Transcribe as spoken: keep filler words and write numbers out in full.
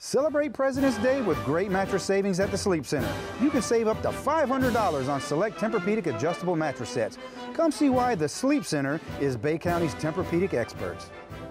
Celebrate President's Day with great mattress savings at the Sleep Center. You can save up to five hundred dollars on select Tempurpedic adjustable mattress sets. Come see why the Sleep Center is Bay County's Tempurpedic experts.